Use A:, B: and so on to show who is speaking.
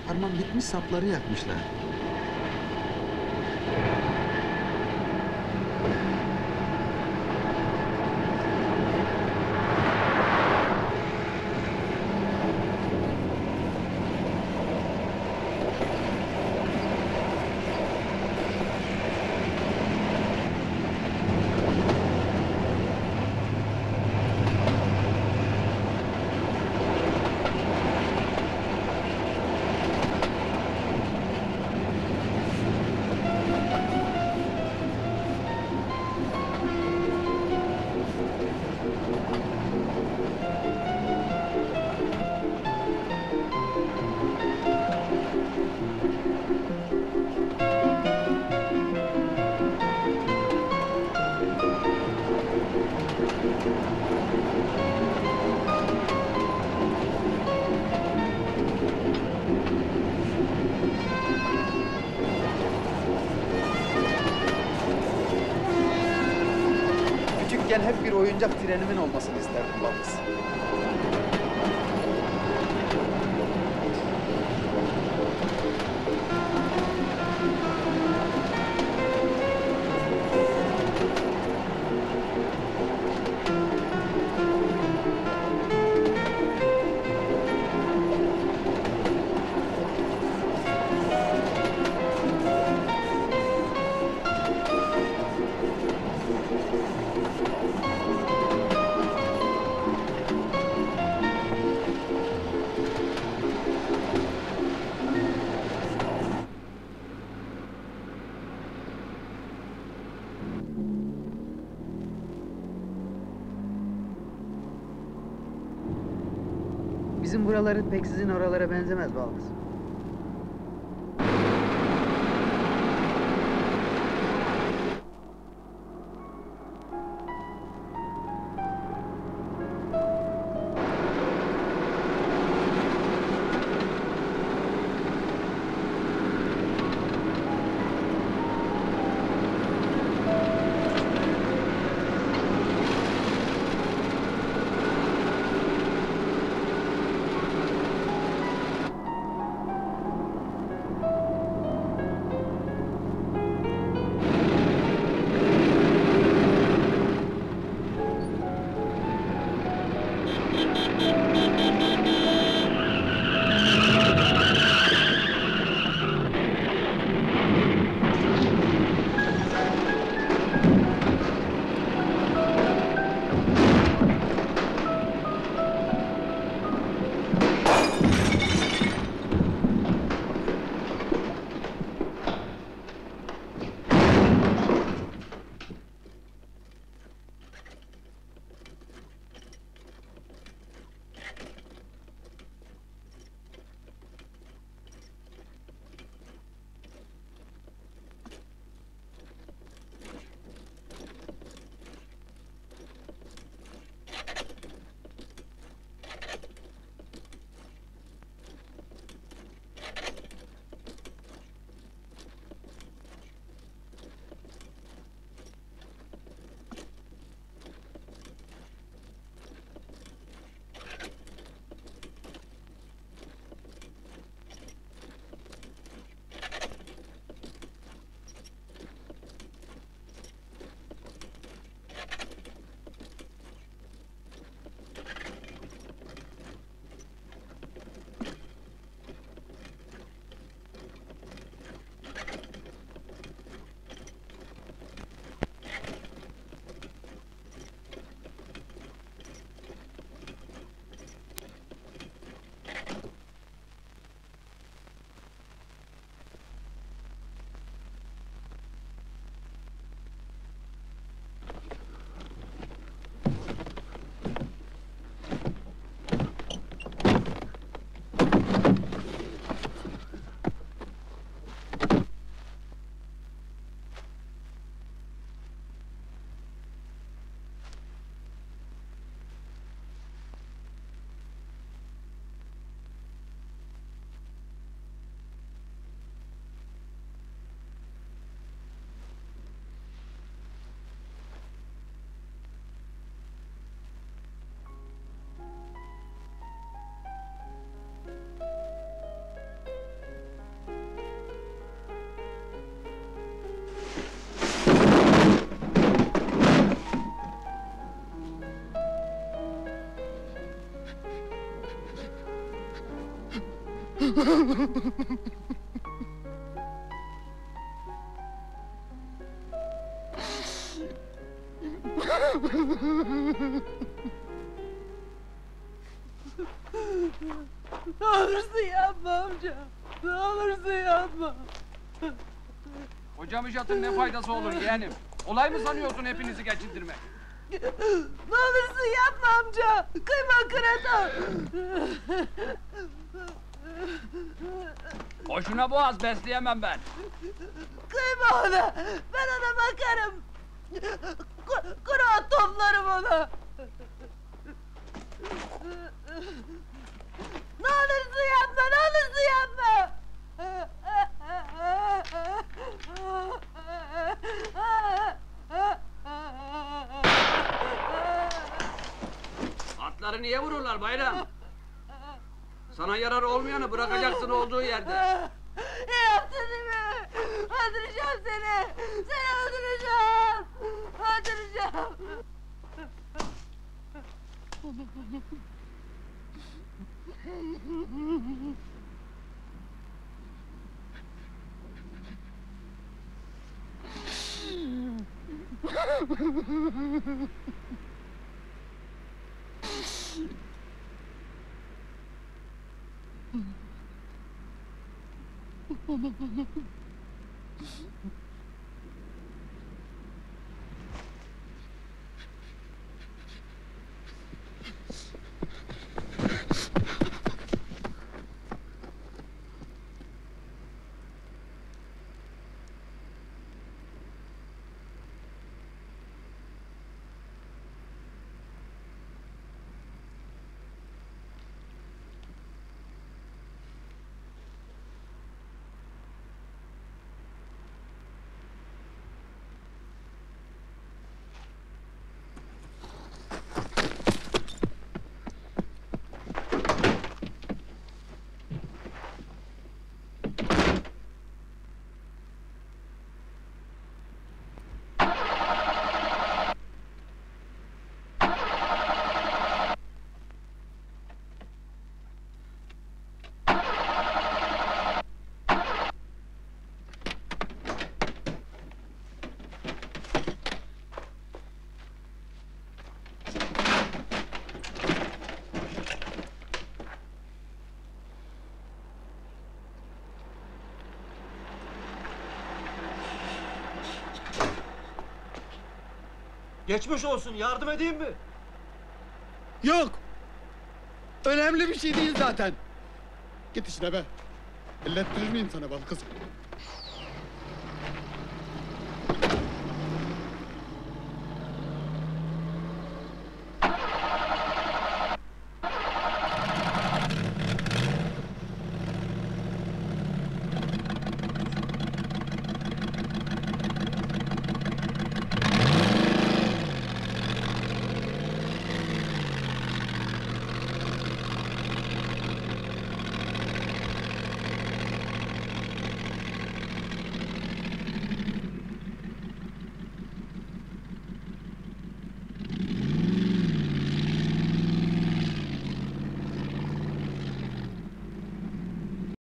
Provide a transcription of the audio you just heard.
A: Harman bitmiş sapları yakmışlar.
B: Küçükken hep bir oyuncak trenimin olmasını isterdim babası.
C: Bizim buraları pek sizin oralara benzemez Baldız.
D: Ne olursun yapma amca. Ne olursun yapma.
E: Hocam icatın ne faydası olur yeğenim? Olay mı sanıyorsun hepinizi geçindirmek?
D: Ne olursun yapma amca. Kıyma krata.
E: Boşuna boğaz besleyemem ben.
D: Kıyma ona. Ben ona bakarım. Kura toplarım ona. Ne olursun yapma, ne olursun yapma.
E: Atları niye vururlar bayram? Sana yarar olmayanı bırakacaksın olduğu yerde.
D: Yaptın değil mi? Öldüreceğim seni. Seni öldüreceğim. Öldüreceğim.
F: Geçmiş olsun, yardım edeyim mi?
A: Yok! Önemli bir şey değil zaten. Git işine be. Ellettirir miyim sana bal kızım?